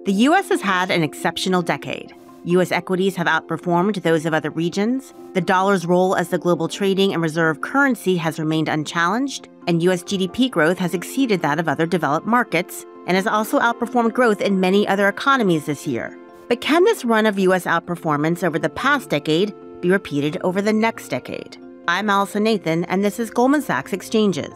The U.S. has had an exceptional decade. U.S. equities have outperformed those of other regions. The dollar's role as the global trading and reserve currency has remained unchallenged, and U.S. GDP growth has exceeded that of other developed markets and has also outperformed growth in many other economies this year. But can this run of U.S. outperformance over the past decade be repeated over the next decade? I'm Allison Nathan, and this is Goldman Sachs Exchanges.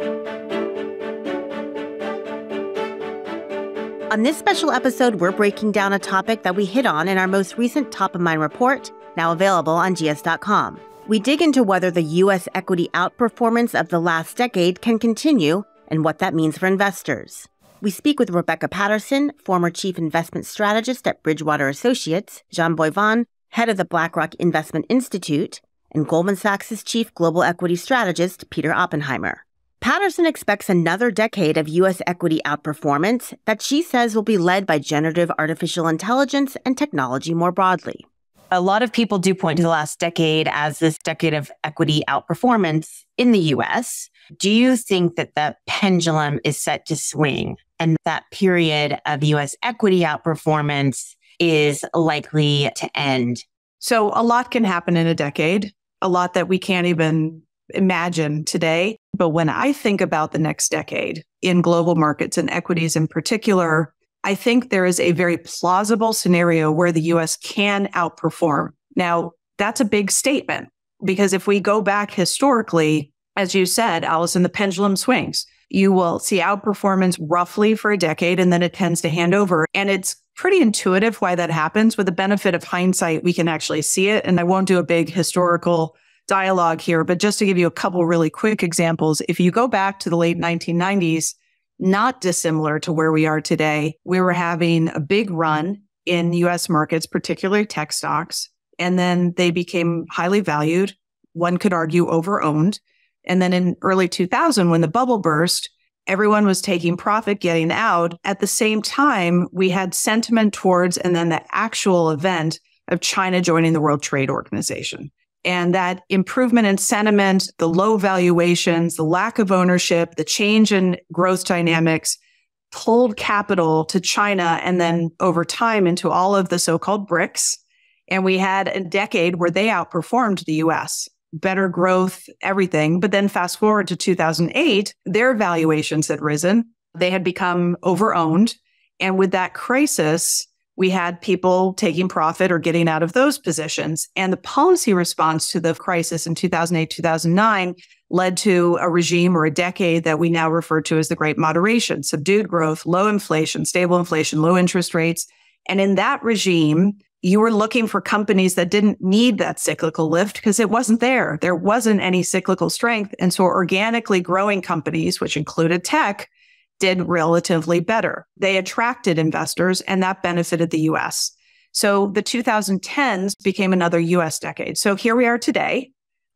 On this special episode, we're breaking down a topic that we hit on in our most recent Top of Mind report, now available on gs.com. We dig into whether the U.S. equity outperformance of the last decade can continue and what that means for investors. We speak with Rebecca Patterson, former chief investment strategist at Bridgewater Associates, Jean Boivin, head of the BlackRock Investment Institute, and Goldman Sachs' chief global equity strategist, Peter Oppenheimer. Patterson expects another decade of U.S. equity outperformance that she says will be led by generative artificial intelligence and technology more broadly. A lot of people do point to the last decade as this decade of equity outperformance in the U.S. Do you think that the pendulum is set to swing and that period of U.S. equity outperformance is likely to end? So a lot can happen in a decade, a lot that we can't even imagine today. But when I think about the next decade in global markets and equities in particular, I think there is a very plausible scenario where the U.S. can outperform. Now, that's a big statement because if we go back historically, as you said, Allison, the pendulum swings. You will see outperformance roughly for a decade and then it tends to hand over. And it's pretty intuitive why that happens. With the benefit of hindsight, we can actually see it. And I won't do a big historical dialogue here, but just to give you a couple really quick examples, if you go back to the late 1990s, not dissimilar to where we are today, we were having a big run in US markets, particularly tech stocks, and then they became highly valued, one could argue over-owned. And then in early 2000, when the bubble burst, everyone was taking profit, getting out. At the same time, we had sentiment towards, and then the actual event of China joining the World Trade Organization. And that improvement in sentiment, the low valuations, the lack of ownership, the change in growth dynamics pulled capital to China and then over time into all of the so-called BRICS. And we had a decade where they outperformed the US. Better growth, everything. But then fast forward to 2008, their valuations had risen. They had become over-owned. And with that crisis, we had people taking profit or getting out of those positions. And the policy response to the crisis in 2008, 2009 led to a regime or a decade that we now refer to as the Great Moderation, subdued growth, low inflation, stable inflation, low interest rates. And in that regime, you were looking for companies that didn't need that cyclical lift because it wasn't there. There wasn't any cyclical strength. And so organically growing companies, which included tech, did relatively better. They attracted investors and that benefited the US. So the 2010s became another US decade. So here we are today,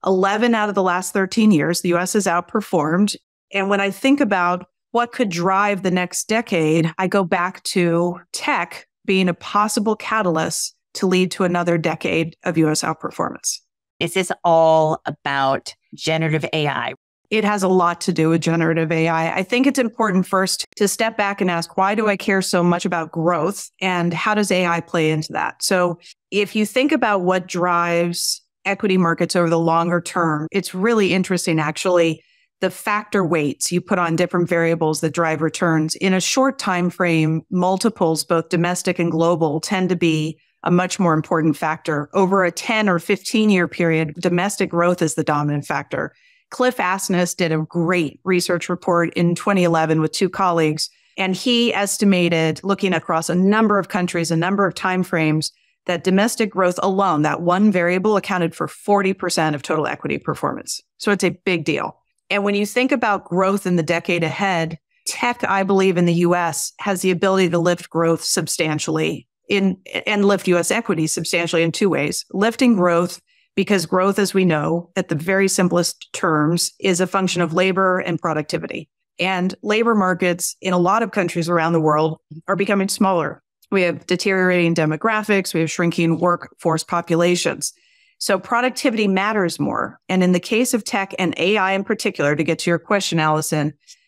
11 out of the last 13 years, the US has outperformed. And when I think about what could drive the next decade, I go back to tech being a possible catalyst to lead to another decade of US outperformance. Is this all about generative AI? It has a lot to do with generative AI. I think it's important first to step back and ask, why do I care so much about growth and how does AI play into that? So if you think about what drives equity markets over the longer term, it's really interesting, actually, the factor weights you put on different variables that drive returns. In a short time frame, multiples, both domestic and global, tend to be a much more important factor. Over a 10 or 15-year period, domestic growth is the dominant factor. Cliff Asness did a great research report in 2011 with two colleagues, and he estimated, looking across a number of countries, a number of timeframes, that domestic growth alone, that one variable, accounted for 40% of total equity performance. So it's a big deal. And when you think about growth in the decade ahead, tech, I believe, in the US has the ability to lift growth substantially and lift US equities substantially in two ways. Lifting growth because growth, as we know, at the very simplest terms, is a function of labor and productivity. And labor markets in a lot of countries around the world are becoming smaller. We have deteriorating demographics. We have shrinking workforce populations. So productivity matters more. And in the case of tech and AI in particular, to get to your question, Allison,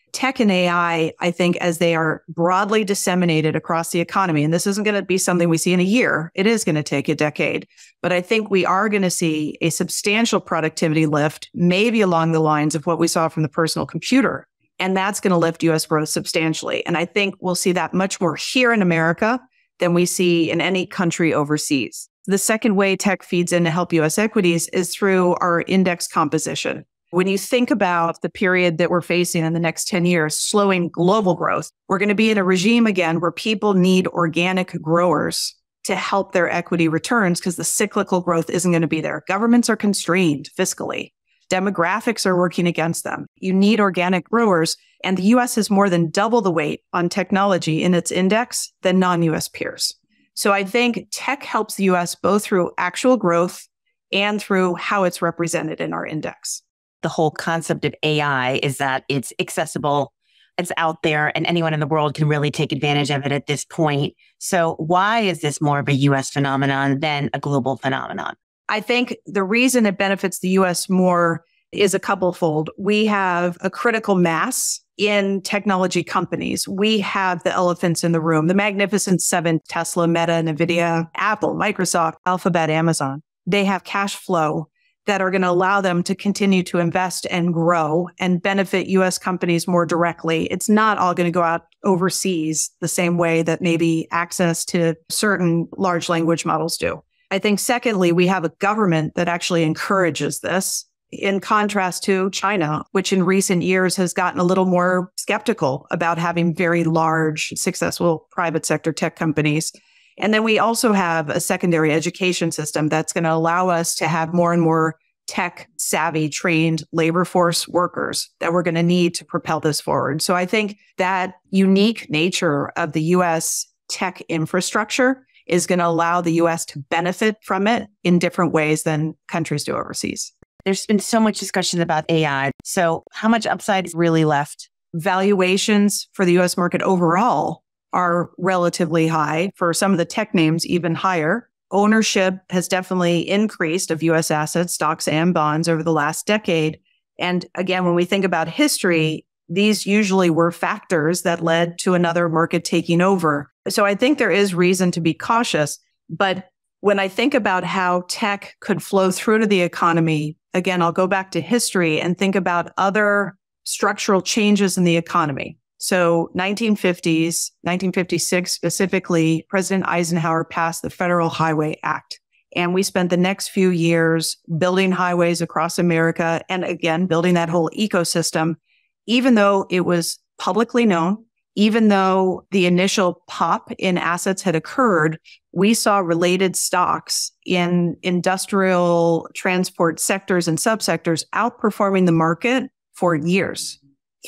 tech and AI, I think, as they are broadly disseminated across the economy, and this isn't going to be something we see in a year, it is going to take a decade. But I think we are going to see a substantial productivity lift, maybe along the lines of what we saw from the personal computer. And that's going to lift US growth substantially. And I think we'll see that much more here in America than we see in any country overseas. The second way tech feeds in to help US equities is through our index composition. When you think about the period that we're facing in the next 10 years, slowing global growth, we're going to be in a regime again where people need organic growers to help their equity returns because the cyclical growth isn't going to be there. Governments are constrained fiscally. Demographics are working against them. You need organic growers, and the US has more than double the weight on technology in its index than non-US peers. So I think tech helps the US both through actual growth and through how it's represented in our index. The whole concept of AI is that it's accessible, it's out there, and anyone in the world can really take advantage of it at this point. So why is this more of a US phenomenon than a global phenomenon? I think the reason it benefits the US more is a couplefold. We have a critical mass in technology companies. We have the elephants in the room, the Magnificent Seven: Tesla, Meta, NVIDIA, Apple, Microsoft, Alphabet, Amazon. They have cash flow that are going to allow them to continue to invest and grow and benefit US companies more directly. It's not all going to go out overseas the same way that maybe access to certain large language models do. I think secondly, we have a government that actually encourages this, in contrast to China, which in recent years has gotten a little more skeptical about having very large, successful private sector tech companies. And then we also have a secondary education system that's going to allow us to have more and more tech savvy trained labor force workers that we're going to need to propel this forward. So I think that unique nature of the US tech infrastructure is going to allow the US to benefit from it in different ways than countries do overseas. There's been so much discussion about AI. So how much upside is really left? Valuations for the US market overall are relatively high. For some of the tech names, even higher. Ownership has definitely increased of US assets, stocks and bonds over the last decade. And again, when we think about history, these usually were factors that led to another market taking over. So I think there is reason to be cautious. But when I think about how tech could flow through to the economy, again, I'll go back to history and think about other structural changes in the economy. So 1950s, 1956 specifically, President Eisenhower passed the Federal Highway Act. And we spent the next few years building highways across America and again, building that whole ecosystem, even though it was publicly known, even though the initial pop in assets had occurred, we saw related stocks in industrial transport sectors and subsectors outperforming the market for years.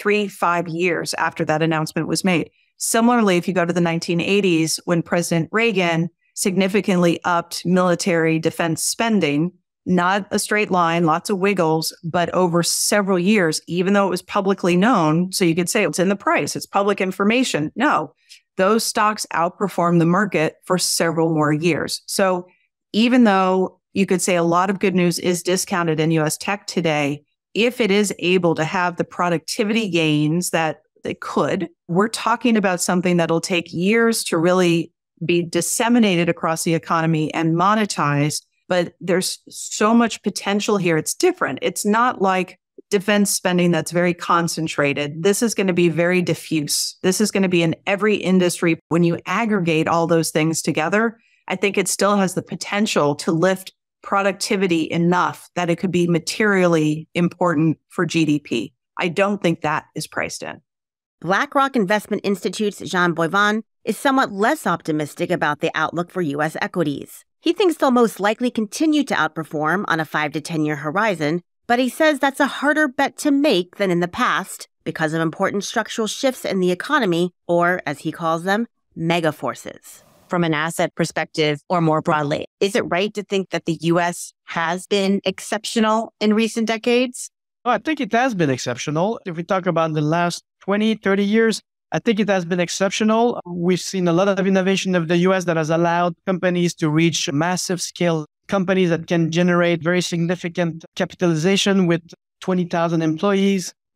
3-5 years after that announcement was made. Similarly, if you go to the 1980s, when President Reagan significantly upped military defense spending, not a straight line, lots of wiggles, but over several years, even though it was publicly known, so you could say it's in the price, it's public information. No, those stocks outperformed the market for several more years. So even though you could say a lot of good news is discounted in US tech today, if it is able to have the productivity gains that they could, we're talking about something that'll take years to really be disseminated across the economy and monetized. But there's so much potential here. It's different. It's not like defense spending that's very concentrated. This is going to be very diffuse. This is going to be in every industry. When you aggregate all those things together, I think it still has the potential to lift productivity enough that it could be materially important for GDP. I don't think that is priced in. BlackRock Investment Institute's Jean Boivin is somewhat less optimistic about the outlook for U.S. equities. He thinks they'll most likely continue to outperform on a 5 to 10 year horizon, but he says that's a harder bet to make than in the past because of important structural shifts in the economy, or as he calls them, mega forces. From an asset perspective or more broadly, is it right to think that the U.S. has been exceptional in recent decades? Oh, I think it has been exceptional. If we talk about the last 20, 30 years, I think it has been exceptional. We've seen a lot of innovation of the US that has allowed companies to reach massive scale, companies that can generate very significant capitalization with 20,000 employees.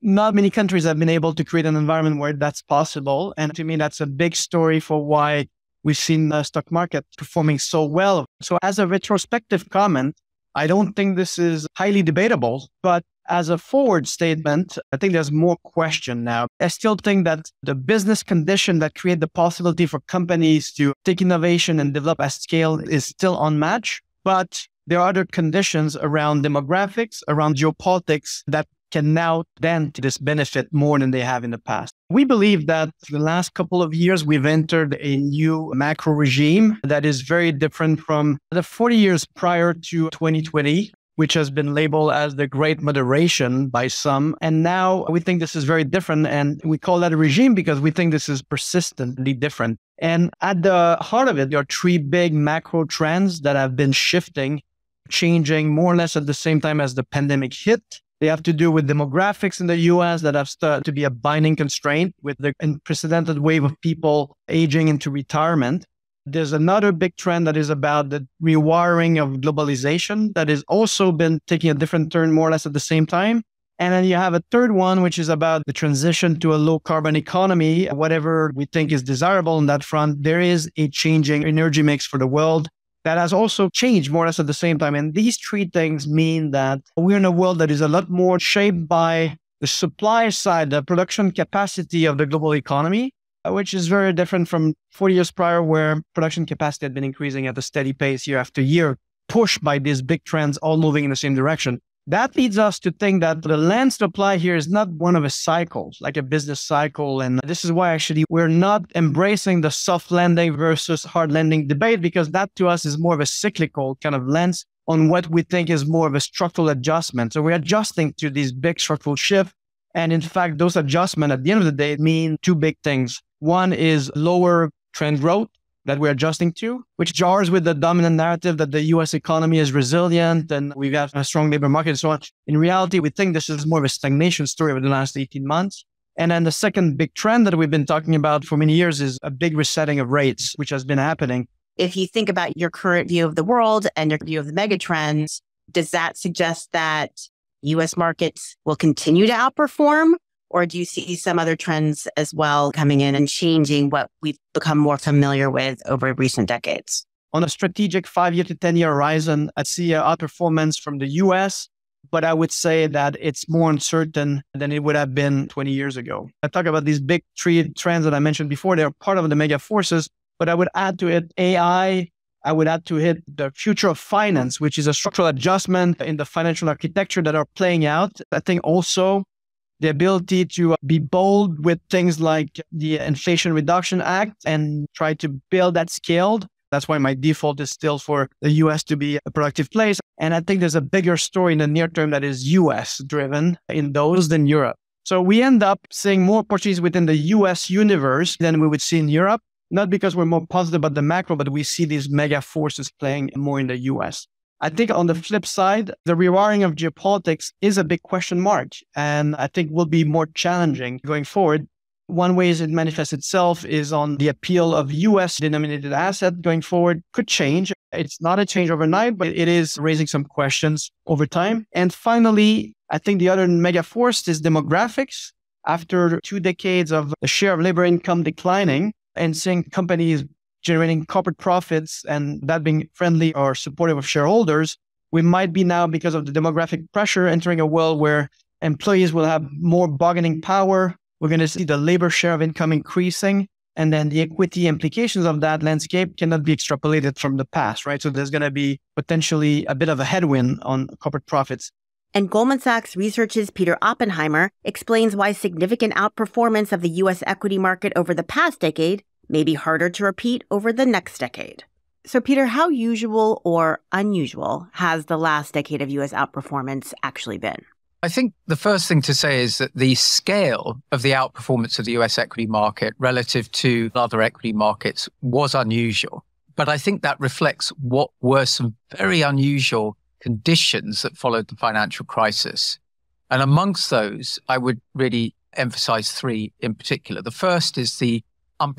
not many countries have been able to create an environment where that's possible. And to me, that's a big story for why we've seen the stock market performing so well. So as a retrospective comment, I don't think this is highly debatable, but as a forward statement, I think there's more question now. I still think that the business condition that create the possibility for companies to take innovation and develop at scale is still unmatched, but there are other conditions around demographics, around geopolitics that can now dent this benefit more than they have in the past. We believe that for the last couple of years, we've entered a new macro regime that is very different from the 40 years prior to 2020, which has been labeled as the Great Moderation by some. And now we think this is very different. And we call that a regime because we think this is persistently different. And at the heart of it, there are three big macro trends that have been shifting, changing more or less at the same time as the pandemic hit. They have to do with demographics in the US that have started to be a binding constraint with the unprecedented wave of people aging into retirement. There's another big trend that is about the rewiring of globalization that has also been taking a different turn more or less at the same time. And then you have a third one, which is about the transition to a low carbon economy. Whatever we think is desirable on that front, there is a changing energy mix for the world that has also changed more or less at the same time. And these three things mean that we're in a world that is a lot more shaped by the supply side, the production capacity of the global economy, which is very different from 40 years prior, where production capacity had been increasing at a steady pace year after year, pushed by these big trends all moving in the same direction. That leads us to think that the lens to apply here is not one of a cycle, like a business cycle. And this is why actually we're not embracing the soft landing versus hard landing debate, because that to us is more of a cyclical kind of lens on what we think is more of a structural adjustment. So we're adjusting to these big structural shifts. And in fact, those adjustments at the end of the day mean two big things. One is lower trend growth that we're adjusting to, which jars with the dominant narrative that the US economy is resilient and we've got a strong labor market and so on. In reality, we think this is more of a stagnation story over the last 18 months. And then the second big trend that we've been talking about for many years is a big resetting of rates, which has been happening. If you think about your current view of the world and your view of the mega trends, does that suggest that US markets will continue to outperform? Or do you see some other trends as well coming in and changing what we've become more familiar with over recent decades? On a strategic 5-year to 10-year horizon, I see outperformance from the US, but I would say that it's more uncertain than it would have been 20 years ago. I talk about these big three trends that I mentioned before. They're part of the mega forces, but I would add to it AI. I would add to it the future of finance, which is a structural adjustment in the financial architecture that are playing out. I think also the ability to be bold with things like the Inflation Reduction Act and try to build that scaled. That's why my default is still for the US to be a productive place. And I think there's a bigger story in the near term that is US driven in those than Europe. So we end up seeing more opportunities within the US universe than we would see in Europe, not because we're more positive about the macro, but we see these mega forces playing more in the US. I think on the flip side, the rewiring of geopolitics is a big question mark, and I think will be more challenging going forward. One way it manifests itself is on the appeal of US denominated asset going forward could change. It's not a change overnight, but it is raising some questions over time. And finally, I think the other mega force is demographics. After 2 decades of the share of labor income declining and seeing companies generating corporate profits and that being friendly or supportive of shareholders, we might be now, because of the demographic pressure, entering a world where employees will have more bargaining power. We're going to see the labor share of income increasing. And then the equity implications of that landscape cannot be extrapolated from the past, right? So there's going to be potentially a bit of a headwind on corporate profits. And Goldman Sachs Research's Peter Oppenheimer explains why significant outperformance of the U.S. equity market over the past decade may be harder to repeat over the next decade. So, Peter, how usual or unusual has the last decade of U.S. outperformance actually been? I think the first thing to say is that the scale of the outperformance of the US equity market relative to other equity markets was unusual. But I think that reflects what were some very unusual conditions that followed the financial crisis. And amongst those, I would really emphasize 3 in particular. The first is the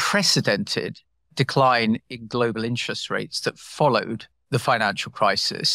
unprecedented decline in global interest rates that followed the financial crisis.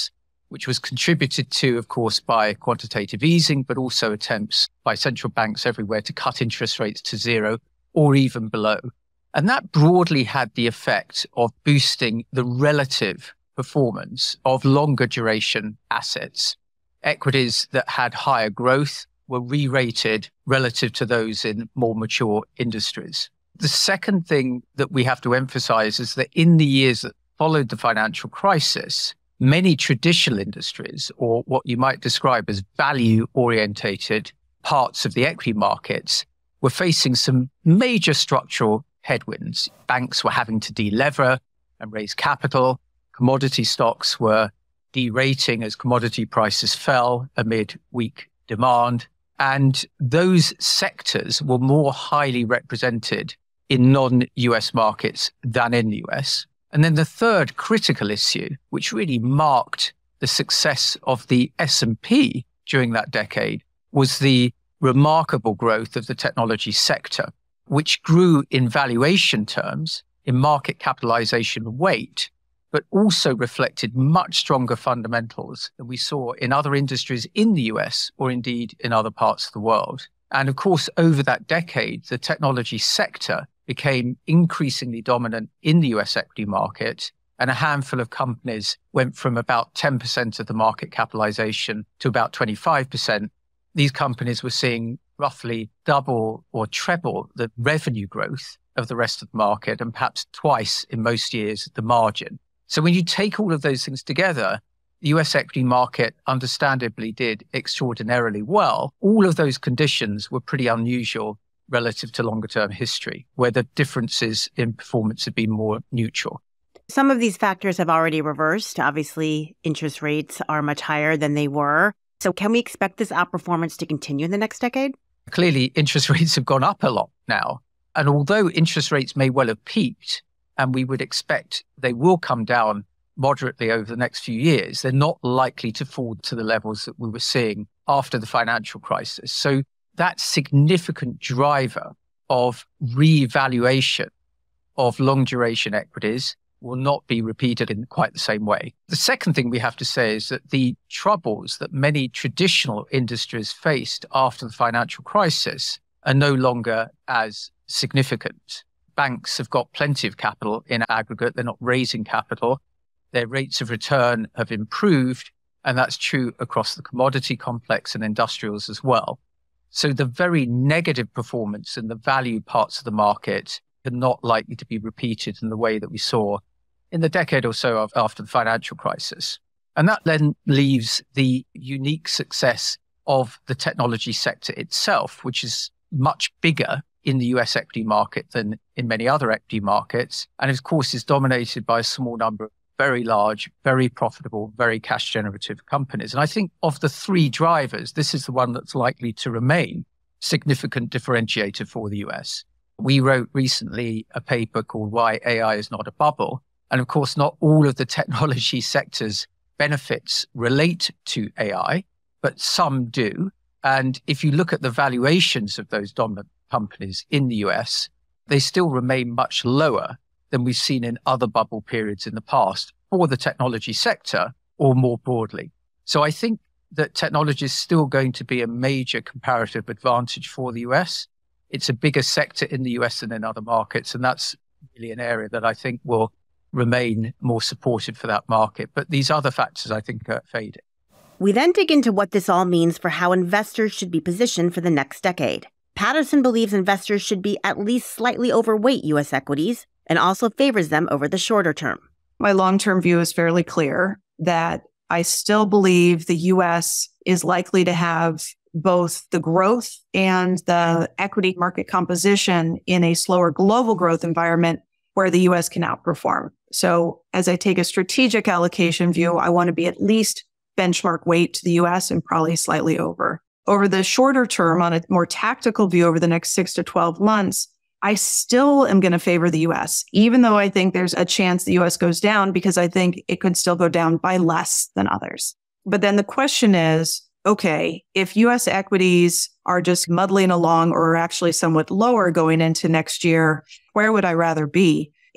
which was contributed to, of course, by quantitative easing, but also attempts by central banks everywhere to cut interest rates to zero or even below. And that broadly had the effect of boosting the relative performance of longer duration assets. Equities that had higher growth were re-rated relative to those in more mature industries. The second thing that we have to emphasize is that in the years that followed the financial crisis, many traditional industries, or what you might describe as value-orientated parts of the equity markets, were facing some major structural headwinds. Banks were having to delever and raise capital. Commodity stocks were derating as commodity prices fell amid weak demand. And those sectors were more highly represented in non-US markets than in the US. And then the third critical issue, which really marked the success of the S&P during that decade, was the remarkable growth of the technology sector, which grew in valuation terms, in market capitalization weight, but also reflected much stronger fundamentals than we saw in other industries in the US or indeed in other parts of the world. And of course, over that decade, the technology sector became increasingly dominant in the US equity market, and a handful of companies went from about 10% of the market capitalization to about 25%. These companies were seeing roughly double or treble the revenue growth of the rest of the market, and perhaps twice in most years at the margin. So when you take all of those things together, the US equity market understandably did extraordinarily well. All of those conditions were pretty unusual relative to longer term history, where the differences in performance have been more neutral. Some of these factors have already reversed. Obviously, interest rates are much higher than they were. So can we expect this outperformance to continue in the next decade? Clearly, interest rates have gone up a lot now. And although interest rates may well have peaked, and we would expect they will come down moderately over the next few years, they're not likely to fall to the levels that we were seeing after the financial crisis. So that significant driver of revaluation of long duration equities will not be repeated in quite the same way. The second thing we have to say is that the troubles that many traditional industries faced after the financial crisis are no longer as significant. Banks have got plenty of capital in aggregate. They're not raising capital. Their rates of return have improved, and that's true across the commodity complex and industrials as well. So the very negative performance in the value parts of the market are not likely to be repeated in the way that we saw in the decade or so after the financial crisis. And that then leaves the unique success of the technology sector itself, which is much bigger in the US equity market than in many other equity markets. And of course is dominated by a small number of very large, very profitable, very cash generative companies. And I think of the three drivers, this is the one that's likely to remain significant differentiator for the US. We wrote recently a paper called Why AI is Not a Bubble. And of course, not all of the technology sector's benefits relate to AI, but some do. And if you look at the valuations of those dominant companies in the US, they still remain much lower than we've seen in other bubble periods in the past for the technology sector or more broadly. So I think that technology is still going to be a major comparative advantage for the US. It's a bigger sector in the US than in other markets. And that's really an area that I think will remain more supported for that market. But these other factors, I think, are fading. We then dig into what this all means for how investors should be positioned for the next decade. Patterson believes investors should be at least slightly overweight U.S. equities and also favors them over the shorter term. My long-term view is fairly clear that I still believe the U.S. is likely to have both the growth and the equity market composition in a slower global growth environment where the U.S. can outperform. So as I take a strategic allocation view, I want to be at least benchmark weight to the U.S. and probably slightly over. Over the shorter term, on a more tactical view over the next 6 to 12 months, I still am going to favor the U.S., even though I think there's a chance the U.S. goes down because I think it could still go down by less than others. But then the question is, okay, if U.S. equities are just muddling along or actually somewhat lower going into next year, where would I rather be?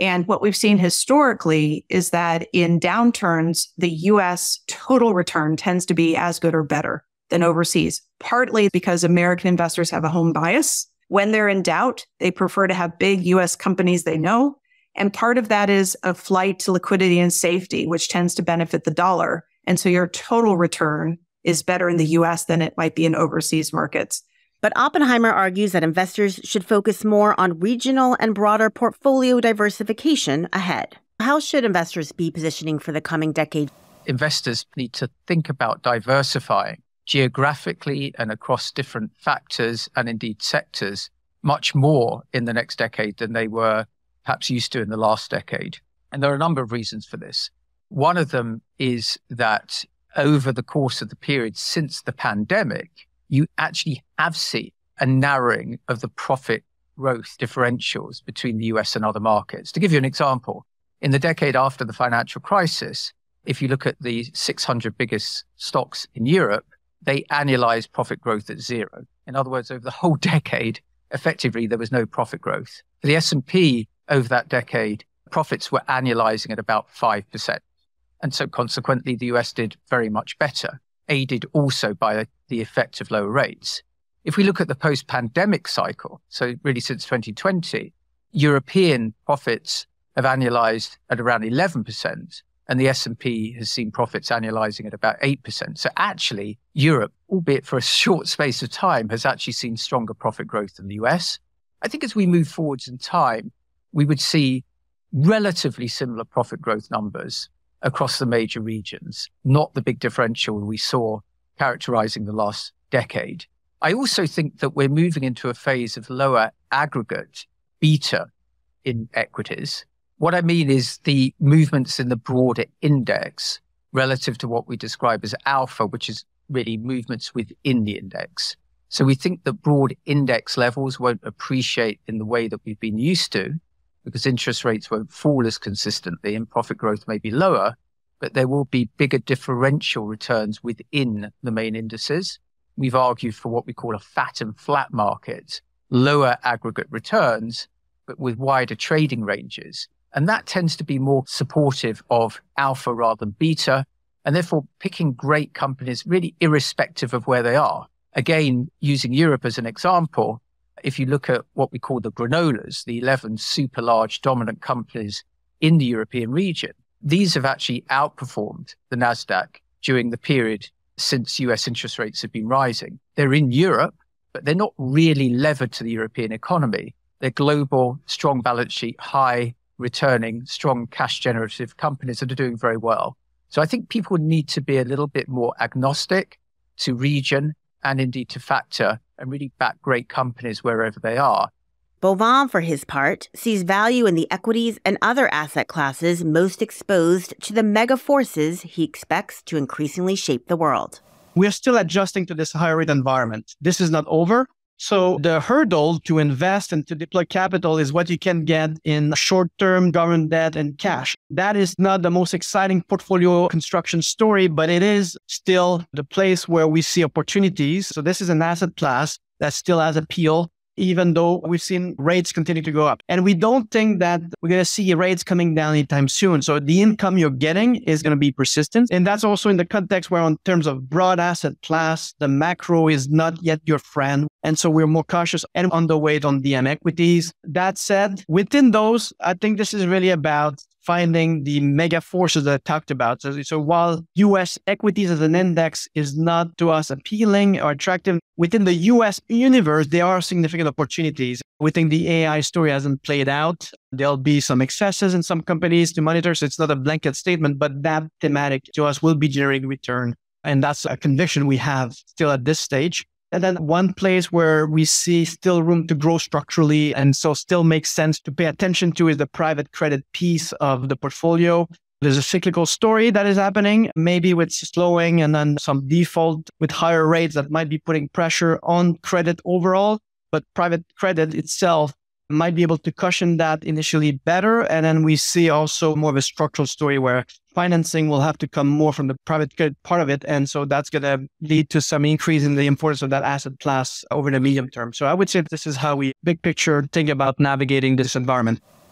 And what we've seen historically is that in downturns, the US total return tends to be as good or better than overseas, partly because American investors have a home bias. When they're in doubt, they prefer to have big US companies they know. And part of that is a flight to liquidity and safety, which tends to benefit the dollar. And so your total return is better in the US than it might be in overseas markets. But Oppenheimer argues that investors should focus more on regional and broader portfolio diversification ahead. How should investors be positioning for the coming decade? Investors need to think about diversifying geographically and across different factors and indeed sectors much more in the next decade than they were perhaps used to in the last decade. And there are a number of reasons for this. One of them is that over the course of the period since the pandemic, you actually have seen a narrowing of the profit growth differentials between the US and other markets. To give you an example, in the decade after the financial crisis, if you look at the 600 biggest stocks in Europe, they annualized profit growth at zero. In other words, over the whole decade, effectively, there was no profit growth. For the S&P over that decade, profits were annualizing at about 5%. And so consequently, the US did very much better, aided also by the effect of lower rates. If we look at the post-pandemic cycle, so really since 2020, European profits have annualized at around 11%, and the S&P has seen profits annualizing at about 8%. So actually, Europe, albeit for a short space of time, has actually seen stronger profit growth than the US. I think as we move forwards in time, we would see relatively similar profit growth numbers across the major regions, not the big differential we saw characterizing the last decade. I also think that we're moving into a phase of lower aggregate beta in equities. What I mean is the movements in the broader index relative to what we describe as alpha, which is really movements within the index. So we think that broad index levels won't appreciate in the way that we've been used to, because interest rates won't fall as consistently and profit growth may be lower, but there will be bigger differential returns within the main indices. We've argued for what we call a fat and flat market, lower aggregate returns, but with wider trading ranges. And that tends to be more supportive of alpha rather than beta, and therefore picking great companies really irrespective of where they are. Again, using Europe as an example, if you look at what we call the granolas, the 11 super large dominant companies in the European region, these have actually outperformed the Nasdaq during the period since US interest rates have been rising. They're in Europe, but they're not really levered to the European economy. They're global, strong balance sheet, high returning, strong cash generative companies that are doing very well. So I think people need to be a little bit more agnostic to region and indeed to factor and really back great companies wherever they are. Boivin, for his part, sees value in the equities and other asset classes most exposed to the mega forces he expects to increasingly shape the world. We're still adjusting to this higher rate environment. This is not over. So the hurdle to invest and to deploy capital is what you can get in short-term government debt and cash. That is not the most exciting portfolio construction story, but it is still the place where we see opportunities. So this is an asset class that still has appeal, even though we've seen rates continue to go up. And we don't think that we're going to see rates coming down anytime soon. So the income you're getting is going to be persistent. And that's also in the context where in terms of broad asset class, the macro is not yet your friend. And so we're more cautious and underweight on DM equities. That said, within those, I think this is really about finding the mega forces that I talked about. So while US equities as an index is not to us appealing or attractive, within the US universe, there are significant opportunities. We think the AI story hasn't played out. There'll be some excesses in some companies to monitor. So it's not a blanket statement, but that thematic to us will be generating return. And that's a conviction we have still at this stage. And then one place where we see still room to grow structurally and so still makes sense to pay attention to is the private credit piece of the portfolio. There's a cyclical story that is happening, maybe with slowing and then some default with higher rates that might be putting pressure on credit overall. But private credit itself might be able to cushion that initially better. And then we see also more of a structural story where financing will have to come more from the private credit part of it. And so that's going to lead to some increase in the importance of that asset class over the medium term. So I would say this is how we, big picture, think about navigating this environment.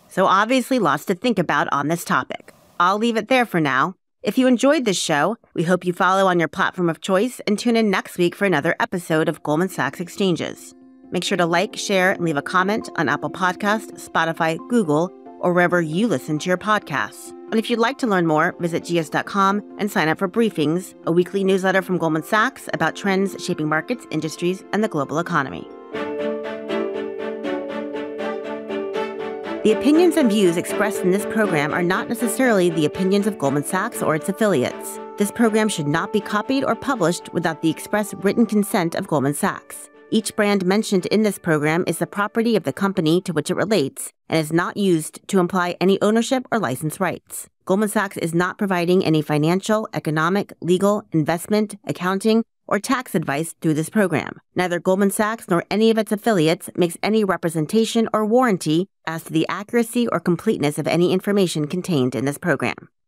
So obviously lots to think about on this topic. I'll leave it there for now. If you enjoyed this show, we hope you follow on your platform of choice and tune in next week for another episode of Goldman Sachs Exchanges. Make sure to like, share, and leave a comment on Apple Podcasts, Spotify, Google, or wherever you listen to your podcasts. And if you'd like to learn more, visit gs.com and sign up for Briefings, a weekly newsletter from Goldman Sachs about trends shaping markets, industries, and the global economy. The opinions and views expressed in this program are not necessarily the opinions of Goldman Sachs or its affiliates. This program should not be copied or published without the express written consent of Goldman Sachs. Each brand mentioned in this program is the property of the company to which it relates and is not used to imply any ownership or license rights. Goldman Sachs is not providing any financial, economic, legal, investment, accounting, or tax advice through this program. Neither Goldman Sachs nor any of its affiliates makes any representation or warranty as to the accuracy or completeness of any information contained in this program.